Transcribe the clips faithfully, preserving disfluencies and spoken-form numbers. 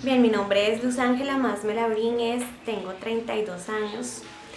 Bien, mi nombre es Luz Ángela Masme Labrínez, tengo treinta y dos años,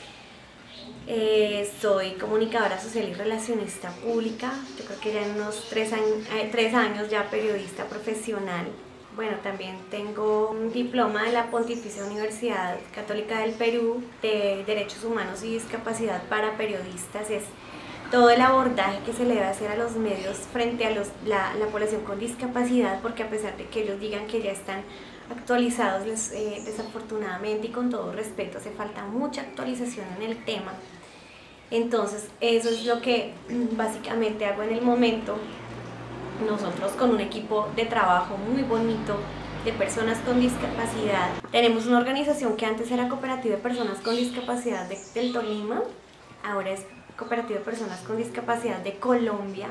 eh, soy comunicadora social y relacionista pública, yo creo que ya en unos tres años, eh, tres años ya periodista profesional. Bueno, también tengo un diploma de la Pontificia Universidad Católica del Perú de Derechos Humanos y Discapacidad para Periodistas. Es todo el abordaje que se le debe hacer a los medios frente a los, la, la población con discapacidad, porque a pesar de que ellos digan que ya están actualizados, les, eh, desafortunadamente y con todo respeto hace falta mucha actualización en el tema. Entonces eso es lo que básicamente hago en el momento. Nosotros con un equipo de trabajo muy bonito de personas con discapacidad, tenemos una organización que antes era Cooperativa de Personas con Discapacidad de, del Tolima, ahora es Cooperativa de Personas con Discapacidad de Colombia.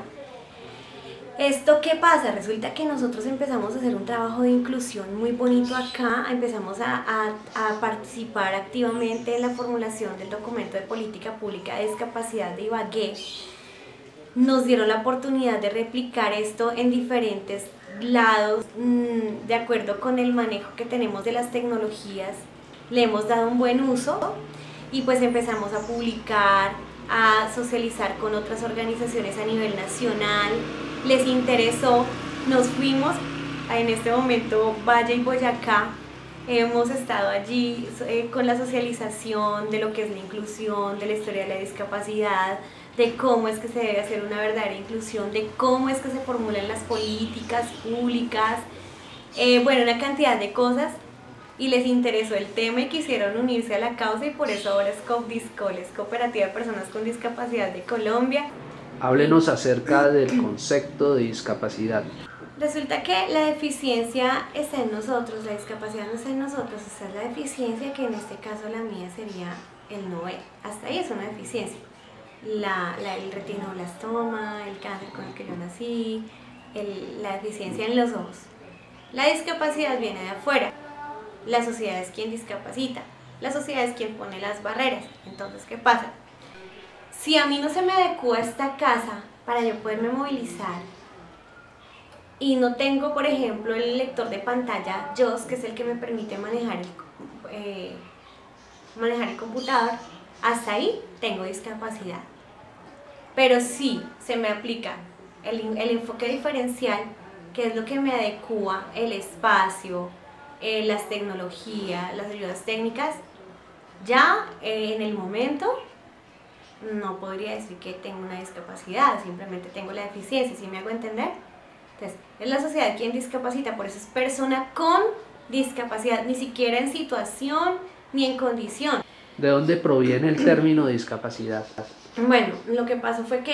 ¿Esto qué pasa? Resulta que nosotros empezamos a hacer un trabajo de inclusión muy bonito acá, empezamos a, a, a participar activamente en la formulación del documento de política pública de discapacidad de Ibagué. Nos dieron la oportunidad de replicar esto en diferentes lados, mmm, de acuerdo con el manejo que tenemos de las tecnologías, le hemos dado un buen uso y pues empezamos a publicar, a socializar con otras organizaciones a nivel nacional. Les interesó, nos fuimos en este momento Valle y Boyacá, hemos estado allí eh, con la socialización de lo que es la inclusión, de la historia de la discapacidad, de cómo es que se debe hacer una verdadera inclusión, de cómo es que se formulan las políticas públicas, eh, bueno, una cantidad de cosas, y les interesó el tema y quisieron unirse a la causa, y por eso ahora es COPDISCOL, es Cooperativa de Personas con Discapacidad de Colombia. Háblenos acerca del concepto de discapacidad. Resulta que la deficiencia está en nosotros, la discapacidad no está en nosotros, está la deficiencia, que en este caso la mía sería el no ver. Hasta ahí es una deficiencia. La, la, el retinoblastoma, el cáncer con el que yo nací, el, la deficiencia en los ojos. La discapacidad viene de afuera. La sociedad es quien discapacita, la sociedad es quien pone las barreras. Entonces, ¿qué pasa? Si a mí no se me adecua esta casa para yo poderme movilizar y no tengo, por ejemplo, el lector de pantalla J O S, que es el que me permite manejar el, eh, manejar el computador, hasta ahí tengo discapacidad. Pero sí se me aplica el, el enfoque diferencial, que es lo que me adecua el espacio, eh, las tecnologías, las ayudas técnicas. Ya eh, en el momento no podría decir que tengo una discapacidad, simplemente tengo la deficiencia, ¿sí me hago entender? Entonces, es la sociedad quien discapacita, por eso es persona con discapacidad, ni siquiera en situación ni en condición. ¿De dónde proviene el término discapacidad? Bueno, lo que pasó fue que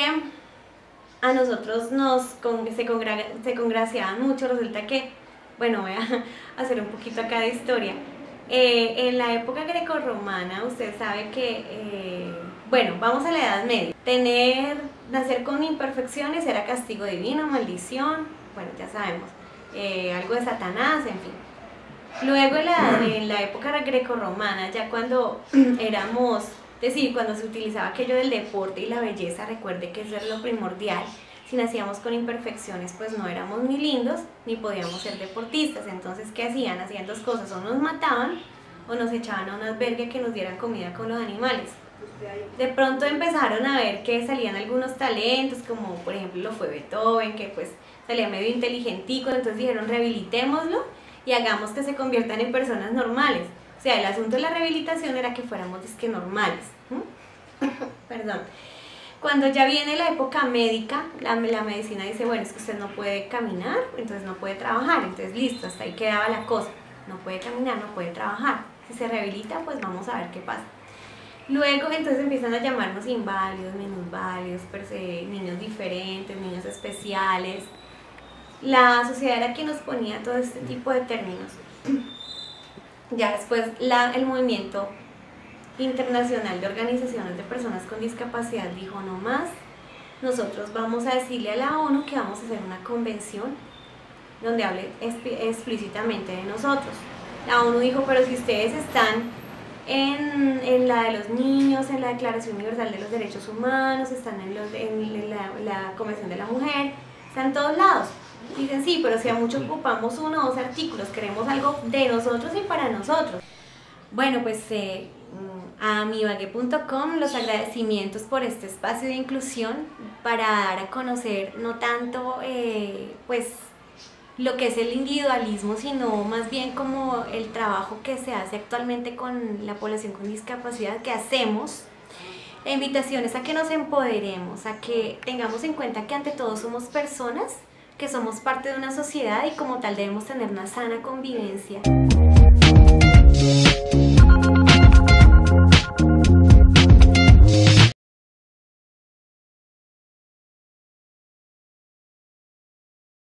a nosotros nos con, se, congra, se congraciaban mucho. Resulta que, bueno, voy a hacer un poquito acá de historia. Eh, en la época grecorromana, usted sabe que, eh, bueno, vamos a la Edad Media. Tener, nacer con imperfecciones era castigo divino, maldición, bueno, ya sabemos, eh, algo de Satanás, en fin. Luego en la, en la época grecorromana, ya cuando éramos, es decir, cuando se utilizaba aquello del deporte y la belleza, recuerde que eso era lo primordial. Si nacíamos con imperfecciones, pues no éramos ni lindos ni podíamos ser deportistas. Entonces, ¿qué hacían? Hacían dos cosas: o nos mataban o nos echaban a un albergue que nos dieran comida con los animales. De pronto empezaron a ver que salían algunos talentos, como por ejemplo lo fue Beethoven, que pues salía medio inteligentico. Entonces dijeron, rehabilitémoslo y hagamos que se conviertan en personas normales. O sea, el asunto de la rehabilitación era que fuéramos disque normales. ¿Mm? Perdón. Cuando ya viene la época médica, la, la medicina dice, bueno, es que usted no puede caminar, entonces no puede trabajar. Entonces listo, hasta ahí quedaba la cosa. No puede caminar, no puede trabajar. Si se rehabilita, pues vamos a ver qué pasa. Luego entonces empiezan a llamarnos inválidos, minusválidos, niños diferentes, niños especiales. La sociedad era quien nos ponía todo este tipo de términos. Ya después la, el movimiento internacional de organizaciones de personas con discapacidad dijo, no más, nosotros vamos a decirle a la ONU que vamos a hacer una convención donde hable explícitamente de nosotros. La ONU dijo, pero si ustedes están en, en la de los niños, en la Declaración Universal de los Derechos Humanos, están en, los, en la, la Convención de la Mujer, están en todos lados, Dicen, sí, pero si a mucho ocupamos uno o dos artículos, queremos algo de nosotros y para nosotros. Bueno, pues eh, a mibagué punto com los agradecimientos por este espacio de inclusión para dar a conocer no tanto eh, pues lo que es el individualismo, sino más bien como el trabajo que se hace actualmente con la población con discapacidad, que hacemos. La invitación es a que nos empoderemos, a que tengamos en cuenta que ante todo somos personas, que somos parte de una sociedad y como tal debemos tener una sana convivencia.